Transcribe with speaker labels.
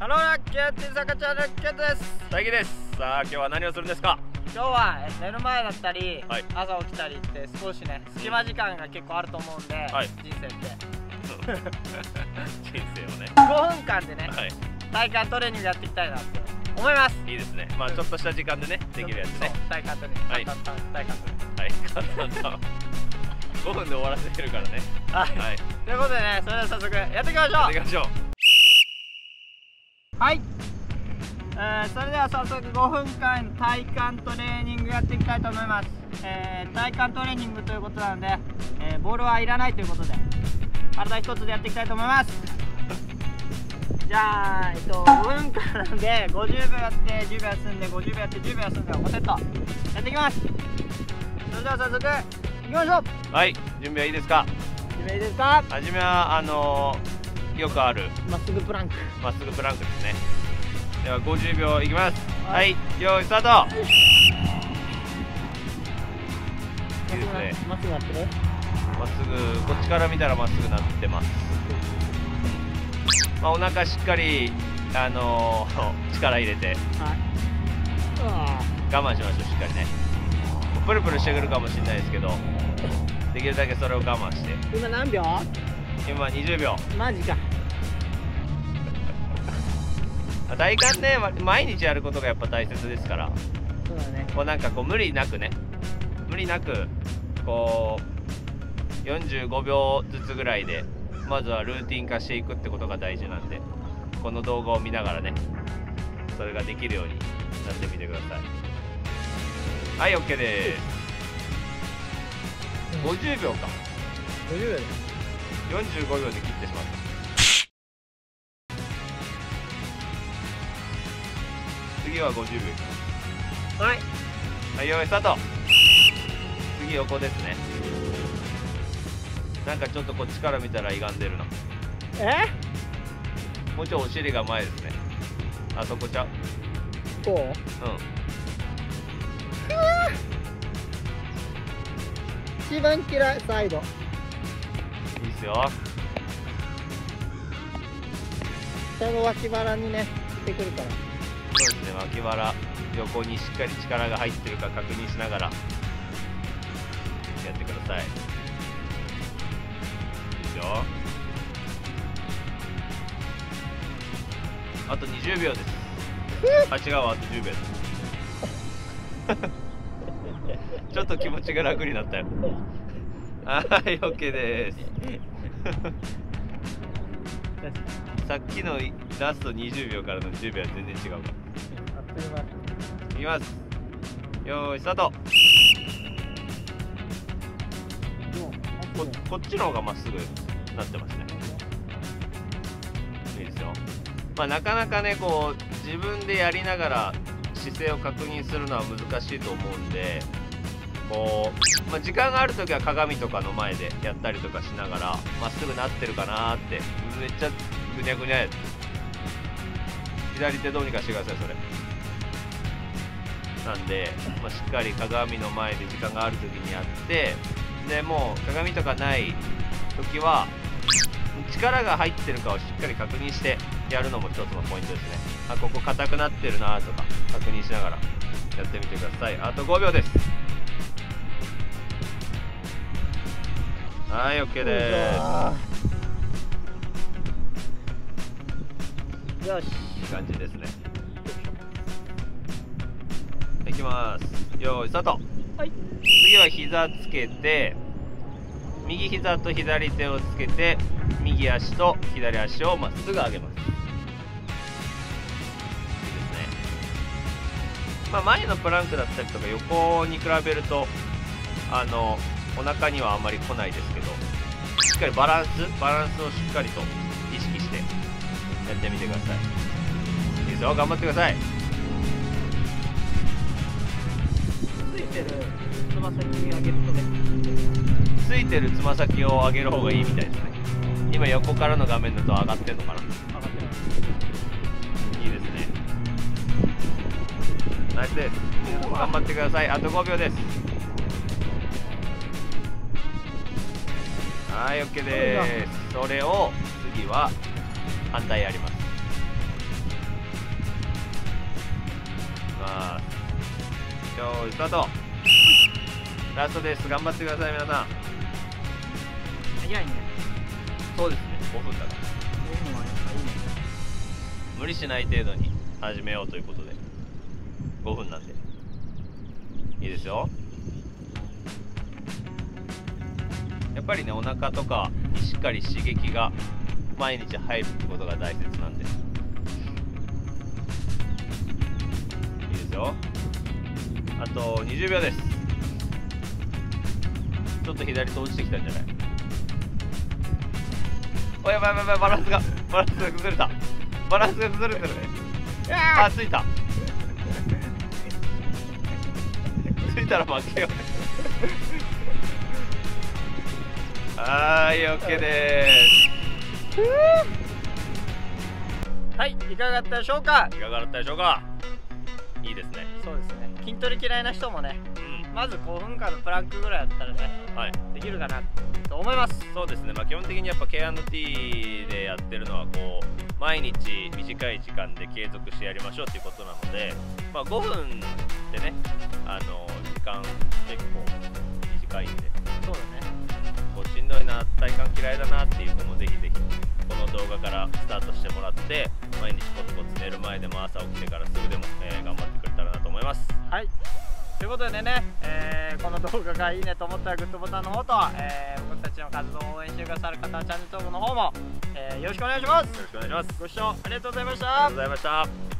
Speaker 1: ハローラッキーって坂ちゃんラッキーです。
Speaker 2: 大輝です。さあ今日は何をするんですか？
Speaker 1: 今日は寝る前だったり、
Speaker 2: はい、
Speaker 1: 朝起きたりって少しね隙間時間が結構あると思うんで、
Speaker 2: はい、
Speaker 1: 人生って
Speaker 2: 人生をね
Speaker 1: 5分間でね、
Speaker 2: はい、
Speaker 1: 体幹トレーニングやっていきたいなって思います。
Speaker 2: いいですね。まあちょっとした時間でねできるやつね。
Speaker 1: 体幹トレーニング、
Speaker 2: はい、
Speaker 1: 体幹トレーニング、
Speaker 2: はい、簡単5分で終わらせてるからね。
Speaker 1: はい、はい、ということでね、それでは早速やっていきましょう。
Speaker 2: やっていきましょう。
Speaker 1: はい、それでは早速5分間体幹トレーニングやっていきたいと思います。体幹トレーニングということなので、ボールはいらないということで体一つでやっていきたいと思います。じゃあ、5分間なので50秒やって10秒休んで50秒やって10秒休んで5セットやっていきます。それでは早速いきましょう。はい、
Speaker 2: 準備はいいですか？
Speaker 1: 準備いいですか？
Speaker 2: はじめはよくある
Speaker 1: まっすぐプランク、
Speaker 2: まっすぐプランクですね。では50秒いきます。はい、用意スタート。いいですね。
Speaker 1: まっすぐなってる？
Speaker 2: まっすぐ、こっちから見たらまっすぐなってます。まあ、お腹しっかり力入れて、はい、我慢しましょう。しっかりね。プルプルしてくるかもしれないですけど、できるだけそれを我慢して。
Speaker 1: 今何秒？
Speaker 2: 今20秒。
Speaker 1: マジか。
Speaker 2: 体幹ね、毎日やることがやっぱ大切ですから。
Speaker 1: そうだね。
Speaker 2: こうなんかこう無理なくね、無理なくこう45秒ずつぐらいでまずはルーティン化していくってことが大事なんで、この動画を見ながらね、それができるようになってみてください。はい、 OK です。50秒か。
Speaker 1: 50秒で
Speaker 2: 45秒で切ってしまった。次は50秒いきます。
Speaker 1: はい、
Speaker 2: はい、用意スタート。次横ですね。なんかちょっとこっちから見たら歪んでるな。もうちょいお尻が前ですね。あそこちゃう。
Speaker 1: こう？うん。一番嫌い、サイド。
Speaker 2: いいっすよ。
Speaker 1: 下の脇腹にね、来てくるから。
Speaker 2: そうですね、脇腹、横にしっかり力が入ってるか確認しながらやってください。いいですよ。あと20秒です。あ、違う、あと10秒です。ちょっと気持ちが楽になったよ。はい、OK です。さっきのラスト20秒からの10秒は全然違うから。いきます。よーいスタート。こっちの方がまっすぐなってますね。いいですよ。まあなかなかね、こう自分でやりながら姿勢を確認するのは難しいと思うんで、こう、まあ、時間がある時は鏡とかの前でやったりとかしながらまっすぐなってるかなーって。めっちゃぐにゃぐにゃやつ。左手どうにかしてください。それなんで、まあ、しっかり鏡の前で時間がある時にやって、でもう鏡とかない時は力が入ってるかをしっかり確認してやるのも一つのポイントですね。あ、ここ硬くなってるなとか確認しながらやってみてください。あと5秒です。はい、 OK です。
Speaker 1: よし、
Speaker 2: いい感じですね。いきます。よーいスタート。
Speaker 1: はい、
Speaker 2: 次は膝つけて、右膝と左手をつけて右足と左足をまっすぐ上げます。いいですね。まあ前のプランクだったりとか横に比べるとお腹にはあんまり来ないですけど、しっかりバランスをしっかりと意識してやってみてください。いいですよ、頑張ってください。
Speaker 1: ついてるつま先上げるとね、
Speaker 2: ついてるつま先を上げる方がいいみたいですね。今横からの画面だと上がってんのかな。上がってます。いいですね。ナイスです。頑張ってください。あと5秒です。はい、 OK です。それを次は反対やります。 用意スタート。ラストです。頑張ってください皆さん。
Speaker 1: 早いね。
Speaker 2: そうですね、5分だから
Speaker 1: 5分はやっぱいいね。
Speaker 2: 無理しない程度に始めようということで5分なんでいいですよ。やっぱりね、お腹とかにしっかり刺激が毎日入るってことが大切なんでいいですよ。あと20秒です。ちょっと左と落ちてきたんじゃない？お、やばいやばいやばい、バランスが崩れた。バランスが崩れてるね。あ、ついた。ついたら負けよね。はい、オッケーでーす。
Speaker 1: はい、いかがだったでしょうか。
Speaker 2: いかがだったでしょうか。いいですね。
Speaker 1: そうですね。筋トレ嫌いな人もね、
Speaker 2: うん、
Speaker 1: まず5分間のプランクぐらいだったらね、
Speaker 2: はい、
Speaker 1: できるかなと思います。
Speaker 2: そうですね。まあ基本的にやっぱ K&T でやってるのはこう毎日短い時間で継続してやりましょうっていうことなので、まあ5分でね、時間結構短いんで、
Speaker 1: そうだね。
Speaker 2: こうしんどいな、体幹嫌いだなっていう子もぜひぜひこの動画からスタートしてもらって、毎日コツコツ寝る前でも朝起きてからすぐでも、頑張ってくれたらなと思います。
Speaker 1: はい。ということでね、この動画がいいねと思ったらグッドボタンの方と、僕たちの活動を応援してくださる方はチャンネル登録の方も、よろしくお願いします。
Speaker 2: よろしくお願いします。
Speaker 1: ご視聴ありがとうございました。
Speaker 2: ありがとうございました。